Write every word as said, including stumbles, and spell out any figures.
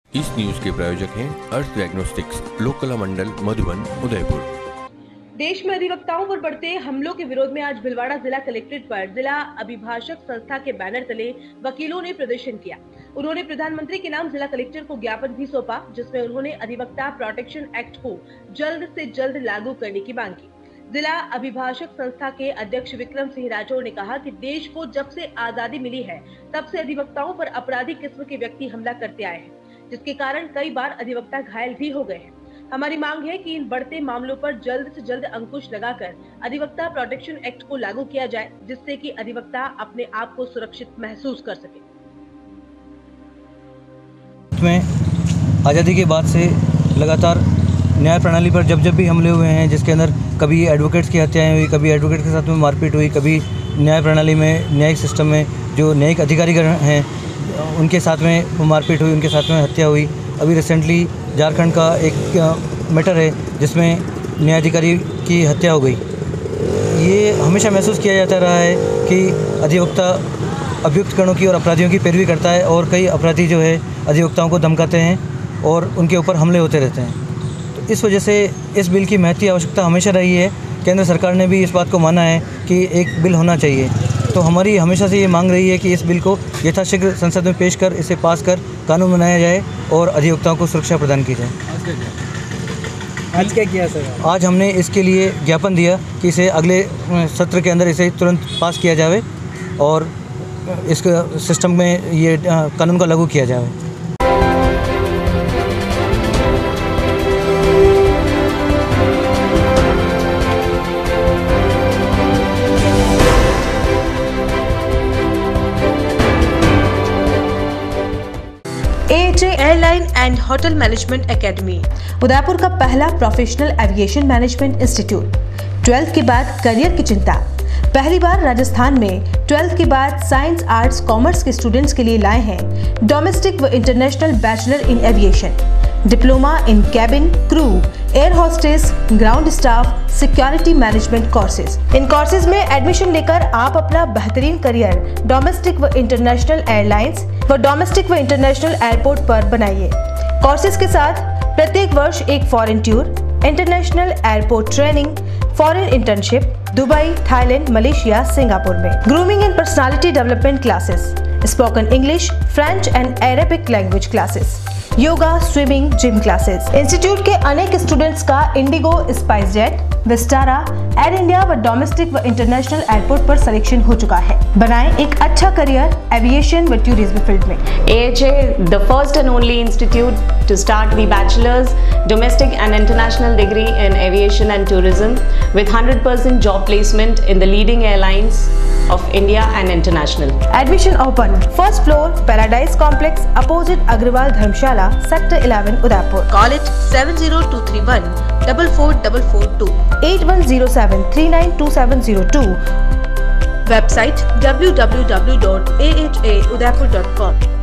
इस न्यूज के प्रायोजक हैं अर्थ डायग्नोस्टिक्स, लोकला मंडल, मधुबन, उदयपुर। देश में अधिवक्ताओं पर बढ़ते हमलों के विरोध में आज भीलवाड़ा जिला कलेक्ट्रेट पर जिला अभिभाषक संस्था के बैनर तले वकीलों ने प्रदर्शन किया। उन्होंने प्रधानमंत्री के नाम जिला कलेक्टर को ज्ञापन भी सौंपा, जिसमें उन्होंने अधिवक्ता प्रोटेक्शन एक्ट को जल्द से जल्द लागू करने की मांग की। जिला अभिभाषक संस्था के अध्यक्ष विक्रम सिंह राठौड़ ने कहा कि देश को जब से आजादी मिली है तब से अधिवक्ताओं पर अपराधी किस्म के व्यक्ति हमला करते आए हैं, जिसके कारण कई बार अधिवक्ता घायल भी हो गए हैं। हमारी मांग है कि इन बढ़ते मामलों पर जल्द से जल्द अंकुश लगाकर अधिवक्ता प्रोटेक्शन एक्ट को लागू किया जाए, जिससे कि अधिवक्ता अपने आप को सुरक्षित महसूस कर सके। में आज़ादी के बाद से लगातार न्याय प्रणाली पर जब जब भी हमले हुए हैं, जिसके अंदर कभी एडवोकेट्स की हत्याएं हुई, कभी एडवोकेट के साथ में मारपीट हुई, कभी न्याय प्रणाली में न्यायिक सिस्टम में जो न्यायिक अधिकारी हैं उनके साथ में मारपीट हुई, उनके साथ में हत्या हुई। अभी रिसेंटली झारखंड का एक मैटर है जिसमें न्यायाधिकारी की हत्या हो गई। ये हमेशा महसूस किया जाता रहा है कि अधिवक्ता अभियुक्त गणों की और अपराधियों की पैरवी करता है और कई अपराधी जो है अधिवक्ताओं को धमकाते हैं और उनके ऊपर हमले होते रहते हैं। तो इस वजह से इस बिल की महती आवश्यकता हमेशा रही है। केंद्र सरकार ने भी इस बात को माना है कि एक बिल होना चाहिए। तो हमारी हमेशा से ये मांग रही है कि इस बिल को यथाशीघ्र संसद में पेश कर इसे पास कर कानून बनाया जाए और अधिवक्ताओं को सुरक्षा प्रदान की जाए। आज क्या किया सर? आज हमने इसके लिए ज्ञापन दिया कि इसे अगले सत्र के अंदर इसे तुरंत पास किया जाए और इस सिस्टम में ये कानून का लागू किया जाए। A H A airline and hotel management academy Udaipur का पहला professional aviation management institute. Twelfth के बाद करियर की चिंता? पहली बार राजस्थान में ट्वेल्थ के बाद साइंस, आर्ट्स, कॉमर्स के स्टूडेंट्स के लिए लाए हैं डोमेस्टिक व international bachelor in aviation, diploma in cabin crew, air hostess, ground staff, security management courses. इन कोर्सेज में एडमिशन लेकर आप अपना बेहतरीन करियर डोमेस्टिक व इंटरनेशनल एयरलाइंस व डोमेस्टिक व इंटरनेशनल एयरपोर्ट पर बनाइए। कोर्सेज के साथ प्रत्येक वर्ष एक foreign tour, international airport training, foreign internship Dubai, Thailand, Malaysia, Singapore में। Grooming and personality development classes, spoken English, French and Arabic language classes, yoga, swimming, gym classes. Institute के अनेक स्टूडेंट्स का इंडिगो, स्पाइस जेट, विस्टारा, एयर इंडिया व डोमेस्टिक व इंटरनेशनल एयरपोर्ट पर selection हो चुका है। बनाएं एक अच्छा करियर एविएशन व टूरिज्म फील्ड में। A H A, the first and only institute to start the bachelor's, domestic and international degree in aviation and tourism with one hundred percent job placement in the leading airlines of India and international. Admission open. First floor, Paradise Complex, opposite Agrawal Dharmshala, Sector eleven, Udaipur. Call it seven zero two three one, four four four four two, eight one zero seven, three nine two seven zero two. Website w w w dot a h a udaipur dot com.